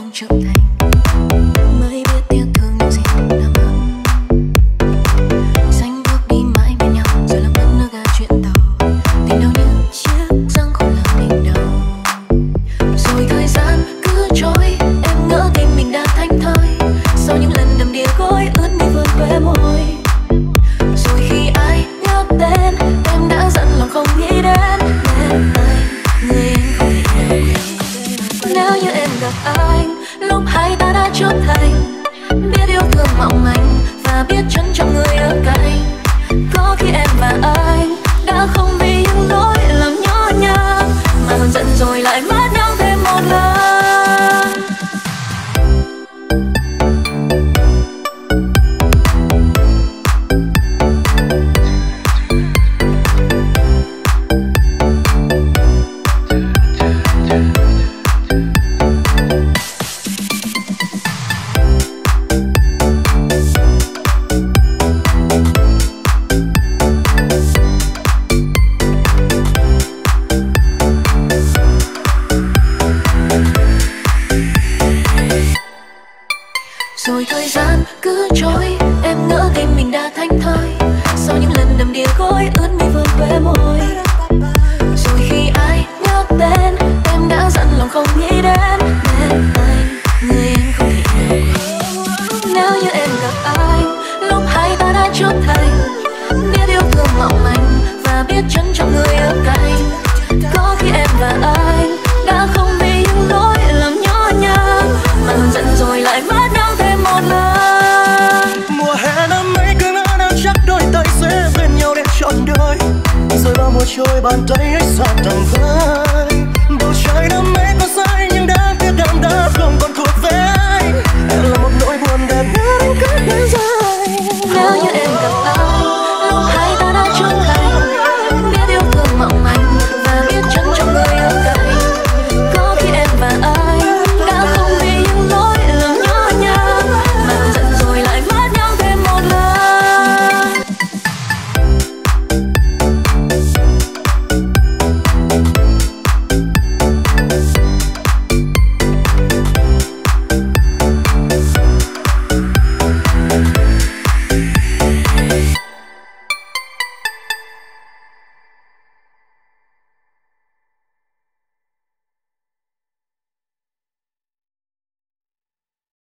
không trưởng thành mới biết tiếc thương những gì đã mất. Xanh bước đi mãi bên nhau rồi lặng mất nước ga chuyện tàu, tình đâu như chiếc răng không làm mình đau. Rồi thời gian cứ trôi em ngỡ tim mình đã thanh thơi sau những lần đầm đìa gối ướt mi vươn khóe môi. Rồi khi ai nhắc tên em đã giận lòng không nghĩ đến em người em không thể hiểu. Nếu như em gặp anh lúc hai ta đã trưởng thành, biết yêu thương mong manh và biết trân trọng người ở cạnh, có khi em và anh đã không vì những lỗi lầm nhỏ nhặt mà hờn giận rồi lại mất nhau thêm một lần. Rồi thời gian cứ trôi em ngỡ tim mình đã thanh thơi sau những lần đầm đìa gối ướt mi vươn khóe môi. Rồi khi ai nhắc tên em đã giận lòng không nghĩ đến em người em không thể hiểu. Nếu như em gặp anh lúc hai ta đã trưởng thành, biết yêu thương mong manh và biết trân trọng người ở cạnh, có khi em và anh đã không vì những lỗi lầm nhỏ nhặt mà hờn giận rồi lại mất nhau thêm một lần. Mùa hè năm ấy cơn áo đang chắc đôi tay sẽ bên nhau để trọn đời, rồi bao mùa trôi bàn tay ấy xa tầm vai. Bầu trời năm